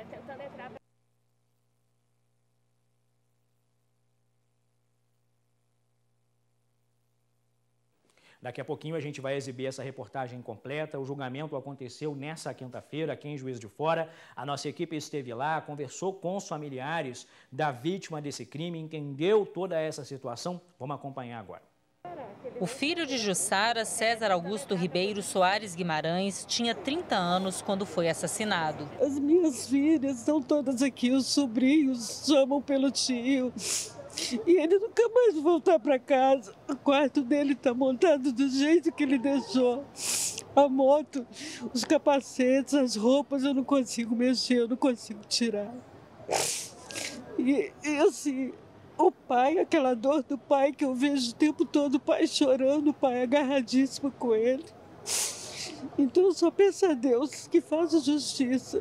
tentando entrar. Daqui a pouquinho a gente vai exibir essa reportagem completa. O julgamento aconteceu nessa quinta-feira aqui em Juiz de Fora. A nossa equipe esteve lá, conversou com os familiares da vítima desse crime, entendeu toda essa situação. Vamos acompanhar agora. O filho de Jussara, César Augusto Ribeiro Soares Guimarães, tinha 30 anos quando foi assassinado. As minhas filhas estão todas aqui, os sobrinhos chamam pelo tio. E ele nunca mais voltar para casa. O quarto dele está montado do jeito que ele deixou. A moto, os capacetes, as roupas, eu não consigo mexer, eu não consigo tirar. E assim, o pai, aquela dor do pai que eu vejo o tempo todo, o pai chorando, o pai agarradíssimo com ele. Então eu só peço a Deus que faça justiça.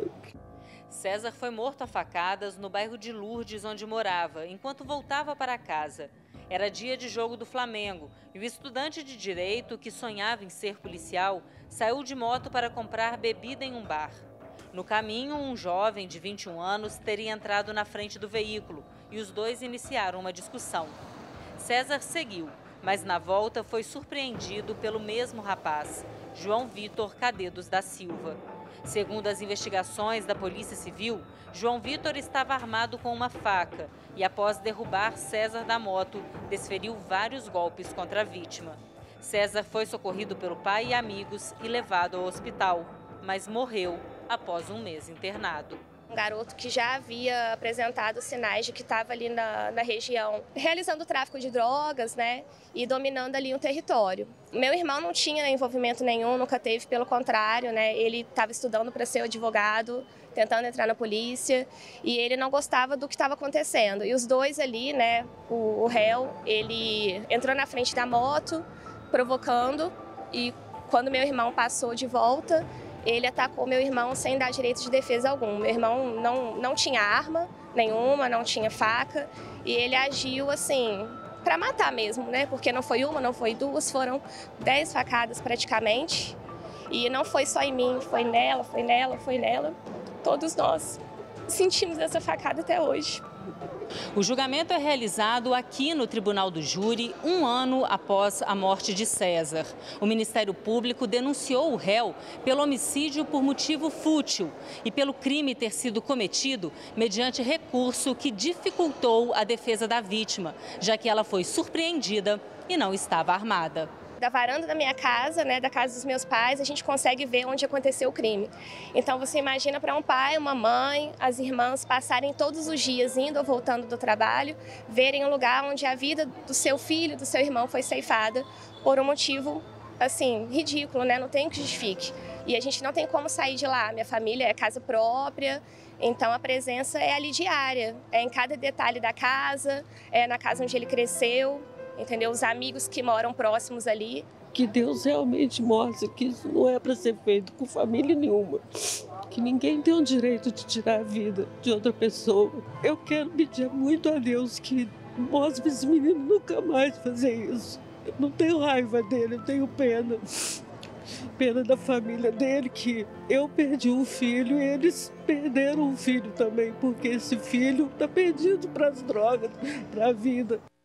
César foi morto a facadas no bairro de Lourdes, onde morava, enquanto voltava para casa. Era dia de jogo do Flamengo e o estudante de direito, que sonhava em ser policial, saiu de moto para comprar bebida em um bar. No caminho, um jovem de 21 anos teria entrado na frente do veículo e os dois iniciaram uma discussão. César seguiu, mas na volta foi surpreendido pelo mesmo rapaz, João Vitor Cadedos da Silva. Segundo as investigações da Polícia Civil, João Vitor estava armado com uma faca e, após derrubar César da moto, desferiu vários golpes contra a vítima. César foi socorrido pelo pai e amigos e levado ao hospital, mas morreu após um mês internado. Um garoto que já havia apresentado sinais de que estava ali na região, realizando tráfico de drogas, né, e dominando ali um território. Meu irmão não tinha envolvimento nenhum, nunca teve, pelo contrário, né, ele estava estudando para ser advogado, tentando entrar na polícia, e ele não gostava do que estava acontecendo. E os dois ali, né, o réu, ele entrou na frente da moto, provocando, e quando meu irmão passou de volta, ele atacou meu irmão sem dar direito de defesa algum. Meu irmão não tinha arma nenhuma, não tinha faca, e ele agiu assim, para matar mesmo, né? Porque não foi uma, não foi duas, foram 10 facadas praticamente. E não foi só em mim, foi nela, foi nela, foi nela. Todos nós sentimos essa facada até hoje. O julgamento é realizado aqui no Tribunal do Júri, um ano após a morte de César. O Ministério Público denunciou o réu pelo homicídio por motivo fútil e pelo crime ter sido cometido mediante recurso que dificultou a defesa da vítima, já que ela foi surpreendida e não estava armada. Da varanda da minha casa, né, da casa dos meus pais, a gente consegue ver onde aconteceu o crime. Então você imagina para um pai, uma mãe, as irmãs passarem todos os dias indo ou voltando do trabalho, verem um lugar onde a vida do seu filho, do seu irmão foi ceifada por um motivo, assim, ridículo, né? Não tem o que justifique. E a gente não tem como sair de lá. Minha família é casa própria, então a presença é ali diária, é em cada detalhe da casa, é na casa onde ele cresceu. Entendeu? Os amigos que moram próximos ali. Que Deus realmente mostre que isso não é para ser feito com família nenhuma. Que ninguém tem o direito de tirar a vida de outra pessoa. Eu quero pedir muito a Deus que mostre esse menino nunca mais fazer isso. Eu não tenho raiva dele, eu tenho pena. Pena da família dele, que eu perdi um filho e eles perderam um filho também, porque esse filho está perdido para as drogas, para a vida.